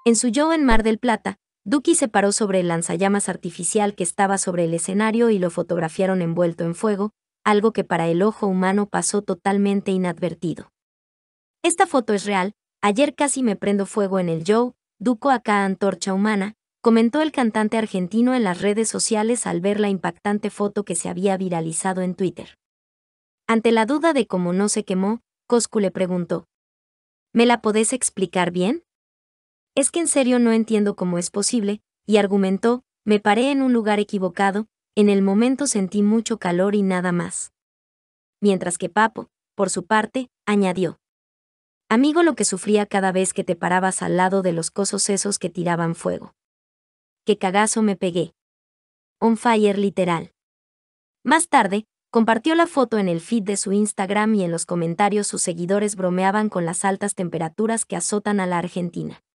En su show en Mar del Plata, Duki se paró sobre el lanzallamas artificial que estaba sobre el escenario y lo fotografiaron envuelto en fuego, algo que para el ojo humano pasó totalmente inadvertido. Esta foto es real, ayer casi me prendo fuego en el show, Duco acá antorcha humana, comentó el cantante argentino en las redes sociales al ver la impactante foto que se había viralizado en Twitter. Ante la duda de cómo no se quemó, Coscu le preguntó: ¿me la podés explicar bien? Es que en serio no entiendo cómo es posible, y argumentó: me paré en un lugar equivocado, en el momento sentí mucho calor y nada más. Mientras que Papo, por su parte, añadió: amigo, lo que sufría cada vez que te parabas al lado de los cosos esos que tiraban fuego. Qué cagazo me pegué. On fire literal. Más tarde, compartió la foto en el feed de su Instagram y en los comentarios sus seguidores bromeaban con las altas temperaturas que azotan a la Argentina.